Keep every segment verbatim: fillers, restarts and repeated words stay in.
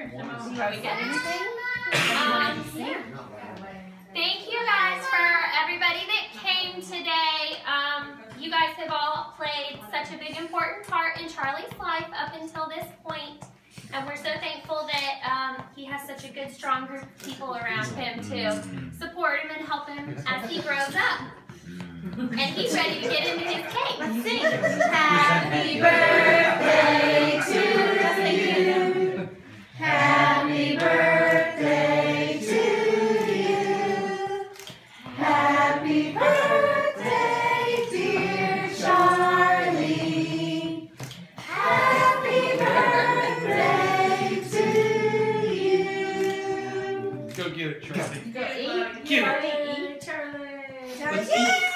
Probably get anything? Um, yeah. Thank you guys for everybody that came today. Um, you guys have all played such a big important part in Charlie's life up until this point. And we're so thankful that um, he has such a good, strong group of people around him to support him and help him as he grows up. And he's ready to get into his cake. Let's sing. Happy birthday to you. Happy birthday to you. Happy birthday, dear Charlie. Happy birthday to you. Go get it, Charlie. Go eat. Get Charlie, it. eat, Charlie. Let's Yay! eat.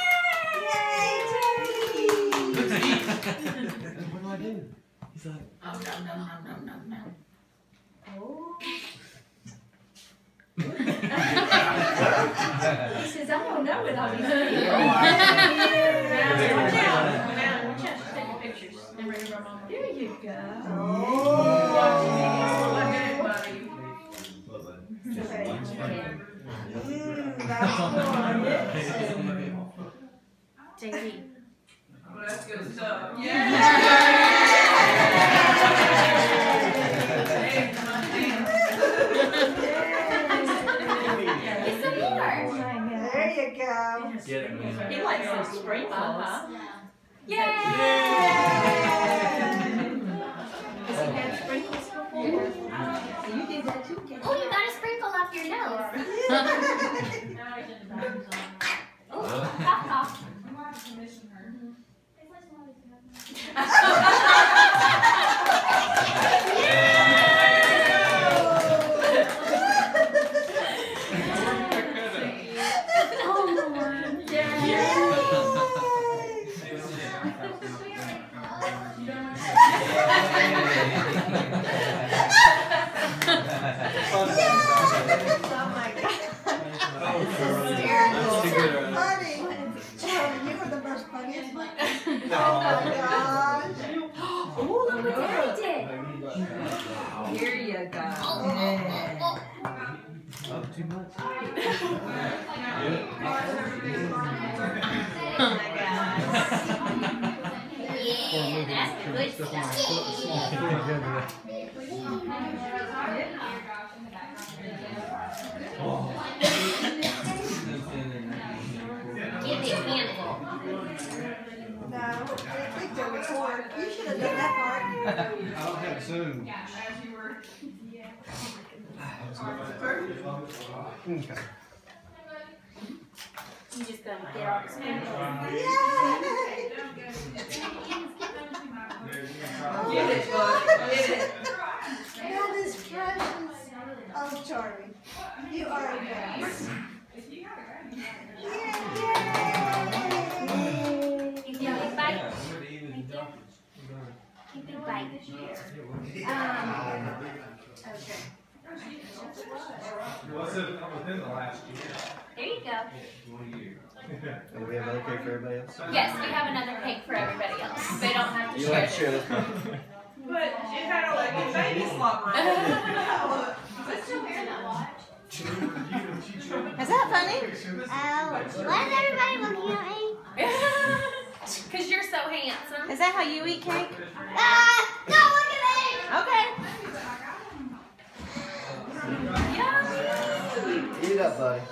Yay, Let's Charlie. eat. What do I do? He's like, Oh, no, no, no, no, no, no. Oh. He says, I don't know what all these things are. Watch out. Watch out. She's taking pictures. And bring her mama. There you go. Oh. J D. Oh, that's good stuff. Get some more. There you go. get it, man. He likes those sprinkles. Uh-huh. Yay! Has he had sprinkles before? You did that too, Kate. Oh, you got a sprinkle off your nose. Oh, cough, cough. Oh, Lord. Oh my God. That's too good. Funny. Charlie, you were the most funniest one. Oh my gosh. Oh, look what Daddy did. Here you go. Oh, too much. Oh my gosh. Yeah, that's good stuff. Give me a handful. No, they clicked to record. You should have done that part. I'll have Zoom. Okay. You just gonna get all the sprinkles. Yay! Get it, bud. Get it. That is precious. Oh, Charlie, you are a best. Yay! Give me a big bite. Give me a bite. Um, okay. What's it within the last year? There you go. And we have another cake for everybody else? Yes, we have another cake for everybody else. They don't have to You share have to share this. this one. But you kind of like a baby slobber. Is that funny? Oh, why is everybody looking at me? Because you're so handsome. Is that how you eat cake? Ah, no, look at me! Okay. Yummy. Eat it up, buddy.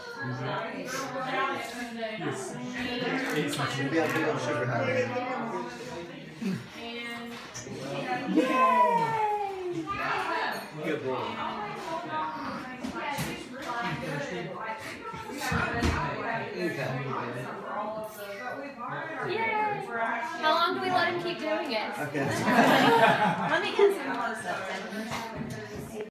You got a big old sugar high. Good boy. Yay. How long do we let him keep doing it? Okay. Let me get some close-ups.